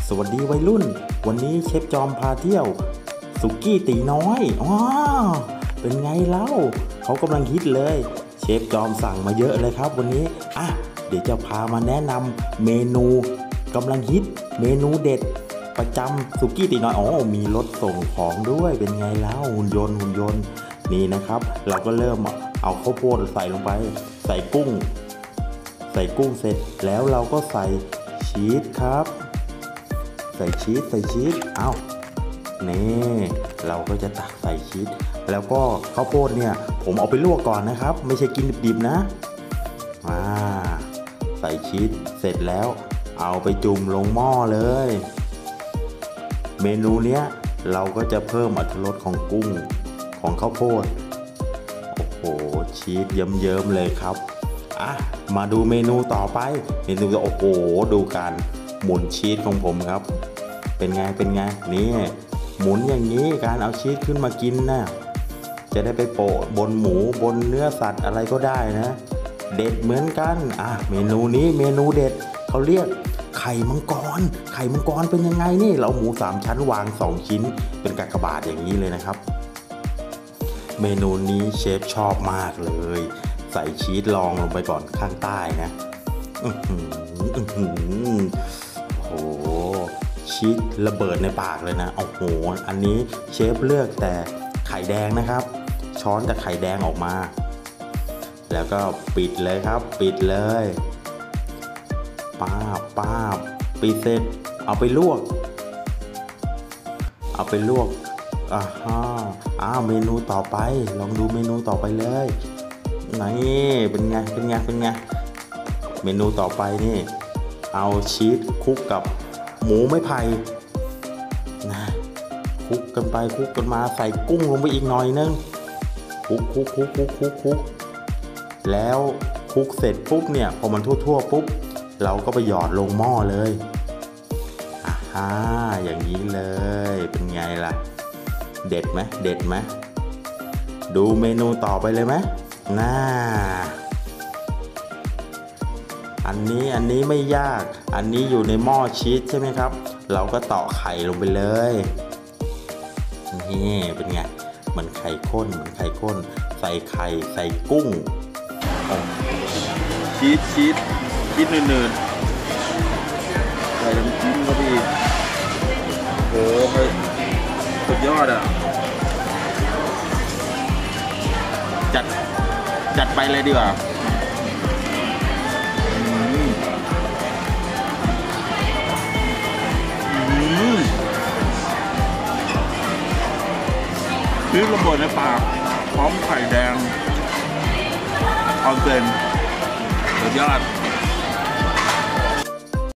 สวัสดีวัยรุ่นวันนี้เชฟจอมพาเที่ยวสุกี้ตีน้อยเป็นไงเล่าเขากำลังฮิตเลยเชฟจอมสั่งมาเยอะเลยครับวันนี้เดี๋ยวจะพามาแนะนำเมนูกำลังฮิตเมนูเด็ดประจำสุกี้ตีน้อยมีรถส่งของด้วยเป็นไงเล่าหุ่นยนต์นี่นะครับเราก็เริ่มเอาข้าวโพดใส่ลงไปใส่กุ้งเสร็จแล้วเราก็ใส่ชีสครับใส่ชีสนี่เราก็จะตักใส่ชีสแล้วก็ข้าวโพดเนี่ยผมเอาไปลวกก่อนนะครับไม่ใช่กินดิบๆนะใส่ชีสเสร็จแล้วเอาไปจุ่มลงหม้อเลยเมนูเนี้ยเราก็จะเพิ่มอรรถรสของกุ้งของข้าวโพดโอ้โหชีสเยิ้มๆเลยครับมาดูเมนูต่อไปเมนูโอ้โหดูการหมุนชีสของผมครับเป็นไงนี่หมุนอย่างนี้การเอาชีสขึ้นมากินนะจะได้ไปโปะบนหมูบนเนื้อสัตว์อะไรก็ได้นะเด็ดเหมือนกันเมนูนี้เมนูเด็ดเขาเรียกไข่มังกรเป็นยังไงนี่เราหมู3ชั้นวาง2ชิ้นเป็นกากบาทอย่างนี้เลยนะครับเมนูนี้เชฟชอบมากเลยใส่ชีสลองลงไปก่อนข้างใต้นะโอ้โหชีสระเบิดในปากเลยนะโอ้โหอันนี้เชฟเลือกแต่ไข่แดงนะครับช้อนแต่ไข่แดงออกมาแล้วก็ปิดเลยครับปิดเลยป้าบปิดเสร็จเอาไปลวกเมนูต่อไปลองดูเมนูต่อไปเลยนี่เป็นไงเมนูต่อไปนี่เอาชีสคลุกกับหมูไม้ไผ่นะคลุกกันมาใส่กุ้งลงไปอีกหน่อยนึงคลุกแล้วคลุกเสร็จปุ๊บเนี่ยพอมันทั่วปุ๊บเราก็ไปหยอดลงหม้อเลยอย่างนี้เลยเป็นไงล่ะเด็ดไหมดูเมนูต่อไปเลยไหมอันนี้ไม่ยากอันนี้อยู่ในหม้อชีสใช่ไหมครับเราก็ตอกไข่ลงไปเลยนี่เป็นไงเหมือนไข่ข้นใส่ไข่ใส่กุ้งชีสเนินใส่น้ำจิ้มก็ดีโอ้โหสุดยอดจัดไปเลยดีกว่าชีสระเบิดในปากพร้อมไข่แดงออนเซนสุดยอด